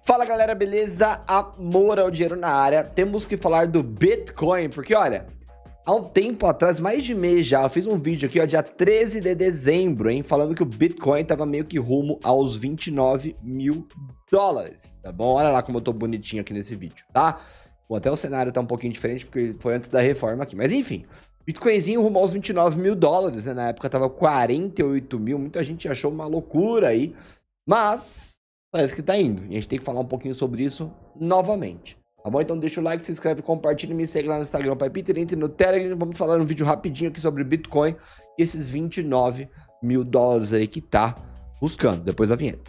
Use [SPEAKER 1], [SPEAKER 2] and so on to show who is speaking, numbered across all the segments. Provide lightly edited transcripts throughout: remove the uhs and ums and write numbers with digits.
[SPEAKER 1] Fala galera, beleza? Amor ao dinheiro na área. Temos que falar do Bitcoin, porque olha, há um tempo atrás, mais de mês já, eu fiz um vídeo aqui, ó, dia 13 de dezembro, hein, falando que o Bitcoin tava meio que rumo aos 29 mil dólares, tá bom? Olha lá como eu tô bonitinho aqui nesse vídeo, tá? Bom, até o cenário tá um pouquinho diferente, porque foi antes da reforma aqui, mas enfim, Bitcoinzinho rumo aos 29 mil dólares, né? Na época tava 48 mil, muita gente achou uma loucura aí, mas parece que tá indo. E a gente tem que falar um pouquinho sobre isso novamente. Tá bom? Então deixa o like, se inscreve, compartilha e me segue lá no Instagram, Pai Peter, entre no Telegram. Vamos falar um vídeo rapidinho aqui sobre Bitcoin e esses 29 mil dólares aí que tá buscando. Depois da vinheta.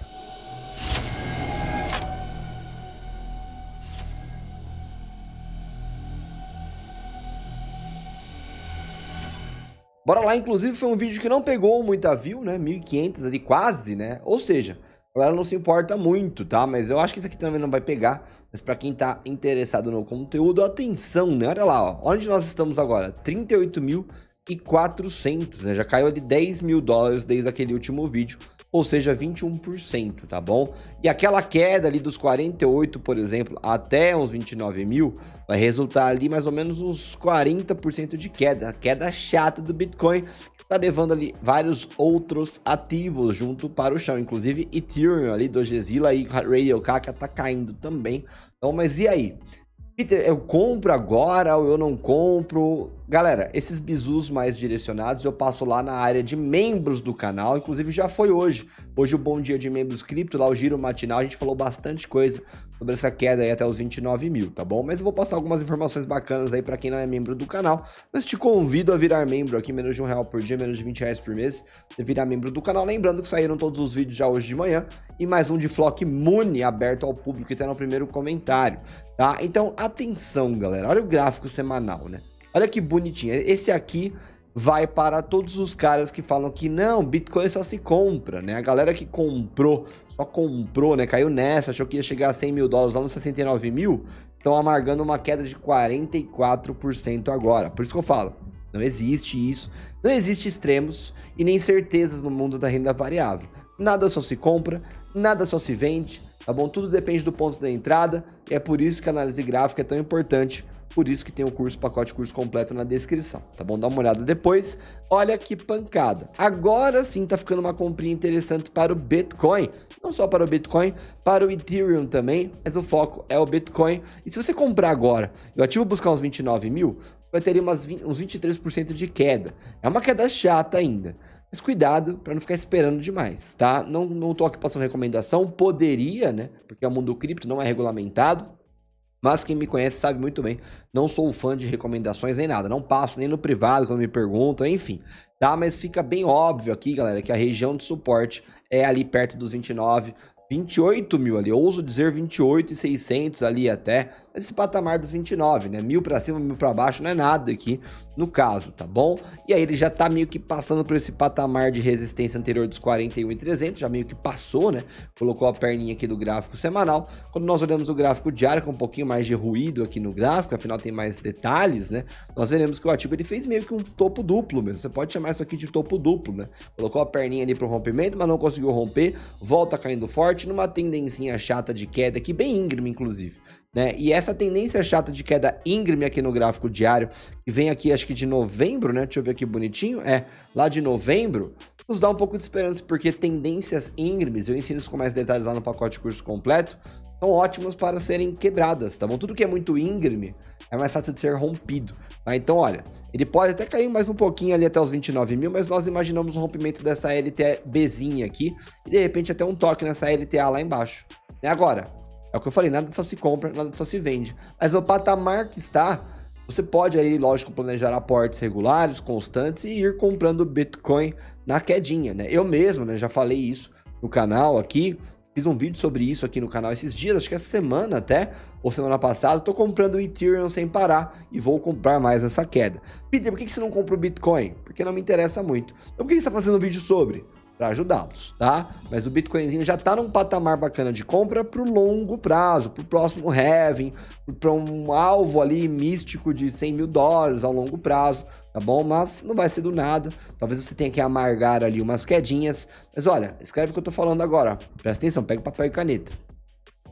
[SPEAKER 1] Bora lá, inclusive foi um vídeo que não pegou muita view, né? 1.500 ali quase, né? Ou seja, a galera não se importa muito, tá? Mas eu acho que isso aqui também não vai pegar. Mas pra quem tá interessado no conteúdo, atenção, né? Olha lá, ó. Onde nós estamos agora? 38.400, né? Já caiu de 10 mil dólares desde aquele último vídeo. Ou seja, 21%, tá bom? E aquela queda ali dos 48, por exemplo, até uns 29 mil, vai resultar ali mais ou menos uns 40% de queda. A queda chata do Bitcoin, que tá levando ali vários outros ativos junto para o chão. Inclusive Ethereum ali, Dogezilla e Radio Kaka tá caindo também. Então, mas e aí? Peter, eu compro agora ou eu não compro? Galera, esses bizus mais direcionados eu passo lá na área de membros do canal, inclusive já foi hoje. Hoje o Bom Dia de Membros Cripto, lá o Giro Matinal, a gente falou bastante coisa sobre essa queda aí até os 29 mil, tá bom? Mas eu vou passar algumas informações bacanas aí pra quem não é membro do canal, mas te convido a virar membro aqui, menos de R$1 por dia, menos de R$20 por mês, você virar membro do canal. Lembrando que saíram todos os vídeos já hoje de manhã e mais um de Flock Money aberto ao público que tá no primeiro comentário, tá? Então, atenção, galera, olha o gráfico semanal, né? Olha que bonitinho, esse aqui vai para todos os caras que falam que não, Bitcoin só se compra, né? A galera que comprou, só comprou, né? Caiu nessa, achou que ia chegar a 100 mil dólares lá nos 69 mil, estão amargando uma queda de 44% agora. Por isso que eu falo, não existe isso, não existe extremos e nem certezas no mundo da renda variável. Nada só se compra, nada só se vende, tá bom? Tudo depende do ponto da entrada e é por isso que a análise gráfica é tão importante. Por isso que tem o pacote curso completo na descrição, tá bom? Dá uma olhada depois. Olha que pancada. Agora sim tá ficando uma comprinha interessante para o Bitcoin. Não só para o Bitcoin, para o Ethereum também, mas o foco é o Bitcoin. E se você comprar agora, eu ativo buscar uns 29 mil, você vai ter uns 23% de queda. É uma queda chata ainda. Mas cuidado para não ficar esperando demais, tá? Não tô aqui passando recomendação, poderia, né? Porque o mundo cripto não é regulamentado. Mas quem me conhece sabe muito bem, não sou fã de recomendações nem nada, não passo nem no privado quando me perguntam, enfim, tá? Mas fica bem óbvio aqui, galera, que a região de suporte é ali perto dos 28 mil ali, eu ouso dizer 28.600 ali até, esse patamar dos 29, né? 1.000 para cima, 1.000 para baixo, não é nada aqui no caso, tá bom? E aí ele já tá meio que passando por esse patamar de resistência anterior dos 41.300, já meio que passou, né? Colocou a perninha aqui do gráfico semanal. Quando nós olhamos o gráfico diário, com um pouquinho mais de ruído aqui no gráfico, afinal tem mais detalhes, né? Nós veremos que o ativo ele fez meio que um topo duplo mesmo, você pode chamar isso aqui de topo duplo, né? Colocou a perninha ali pro rompimento, mas não conseguiu romper, volta caindo forte, numa tendencinha chata de queda aqui, bem íngreme inclusive, né? E essa tendência chata de queda íngreme aqui no gráfico diário, que vem aqui acho que de novembro, né? Deixa eu ver aqui bonitinho, lá de novembro, nos dá um pouco de esperança, porque tendências íngremes, eu ensino isso com mais detalhes lá no pacote curso completo, são ótimos para serem quebradas, tá bom? Tudo que é muito íngreme é mais fácil de ser rompido, tá? Então, olha, ele pode até cair mais um pouquinho ali até os 29 mil, mas nós imaginamos um rompimento dessa LTBzinha aqui e de repente até um toque nessa LTA lá embaixo. E agora, é o que eu falei, nada só se compra, nada só se vende. Mas o patamar que está, você pode aí, lógico, planejar aportes regulares, constantes e ir comprando Bitcoin na quedinha, né? Eu mesmo, né, já falei isso no canal aqui, fiz um vídeo sobre isso aqui no canal esses dias, acho que essa semana até, ou semana passada, tô comprando o Ethereum sem parar e vou comprar mais nessa queda. Peter, por que você não compra o Bitcoin? Porque não me interessa muito. Então por que você tá fazendo um vídeo sobre? Para ajudá-los, tá? Mas o Bitcoinzinho já tá num patamar bacana de compra pro longo prazo, pro próximo halving, para um alvo ali místico de 100 mil dólares ao longo prazo, tá bom? Mas não vai ser do nada, talvez você tenha que amargar ali umas quedinhas, mas olha, escreve o que eu tô falando agora, ó. Presta atenção, pega papel e caneta.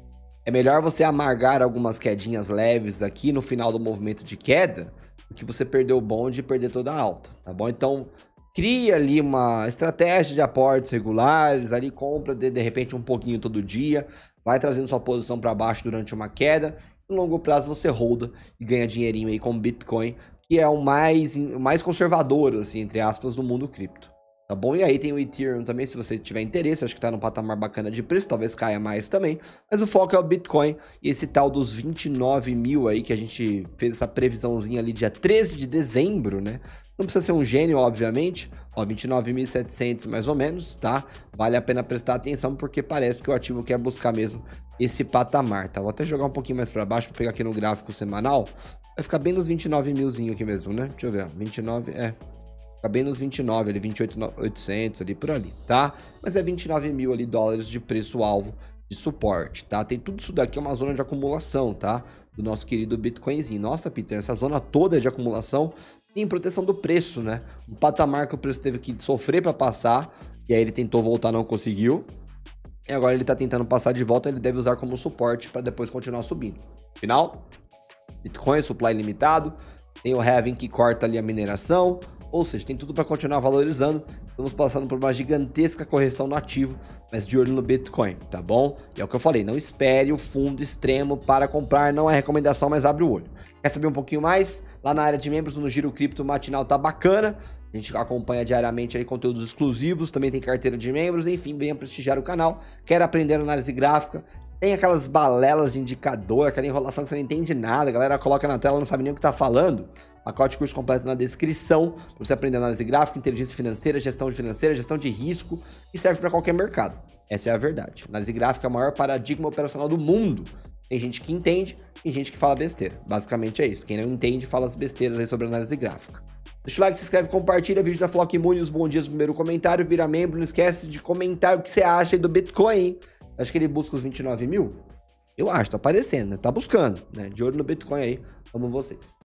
[SPEAKER 1] É melhor você amargar algumas quedinhas leves aqui no final do movimento de queda do que você perder o bonde e perder toda a alta, tá bom? Então, cria ali uma estratégia de aportes regulares, ali compra de repente um pouquinho todo dia, vai trazendo sua posição para baixo durante uma queda. No longo prazo você holda e ganha dinheirinho aí com Bitcoin, que é o mais conservador, assim, entre aspas, do mundo cripto. Tá bom? E aí tem o Ethereum também, se você tiver interesse, acho que tá num patamar bacana de preço, talvez caia mais também, mas o foco é o Bitcoin e esse tal dos 29 mil aí, que a gente fez essa previsãozinha ali dia 13 de dezembro, né? Não precisa ser um gênio, obviamente, ó, 29.700 mais ou menos, tá? Vale a pena prestar atenção, porque parece que o ativo quer buscar mesmo esse patamar, tá? Vou até jogar um pouquinho mais para baixo, para pegar aqui no gráfico semanal, vai ficar bem nos 29 milzinho aqui mesmo, né? Deixa eu ver, 29, fica bem nos 29, ali, 28.800 ali por ali, tá? Mas é 29 mil ali dólares de preço-alvo de suporte, tá? Tem tudo isso daqui, é uma zona de acumulação, tá? Do nosso querido Bitcoinzinho. Nossa, Peter, essa zona toda de acumulação tem proteção do preço, né? Um patamar que o preço teve que sofrer para passar, e aí ele tentou voltar, não conseguiu. E agora ele tá tentando passar de volta, ele deve usar como suporte para depois continuar subindo. Final, Bitcoin, supply limitado, tem o halving que corta ali a mineração, ou seja, tem tudo para continuar valorizando. Estamos passando por uma gigantesca correção no ativo, mas de olho no Bitcoin, tá bom? E é o que eu falei, não espere o fundo extremo para comprar, não é recomendação, mas abre o olho. Quer saber um pouquinho mais? Lá na área de membros, no Giro Cripto Matinal tá bacana. A gente acompanha diariamente aí conteúdos exclusivos, também tem carteira de membros, enfim, venha prestigiar o canal. Quer aprender análise gráfica? Tem aquelas balelas de indicador, aquela enrolação que você não entende nada, a galera coloca na tela, não sabe nem o que tá falando. Pacote curso completo na descrição, para você aprender análise gráfica, inteligência financeira, gestão de risco, e serve para qualquer mercado. Essa é a verdade. Análise gráfica é o maior paradigma operacional do mundo. Tem gente que entende, tem gente que fala besteira. Basicamente é isso. Quem não entende, fala as besteiras aí sobre análise gráfica. Deixa o like, se inscreve, compartilha vídeo da Flock Imune, os bons dias no primeiro comentário, vira membro, não esquece de comentar o que você acha aí do Bitcoin, hein? Acho que ele busca os 29 mil? Eu acho, tá aparecendo, né? Tá buscando, né? De olho no Bitcoin aí, amo vocês.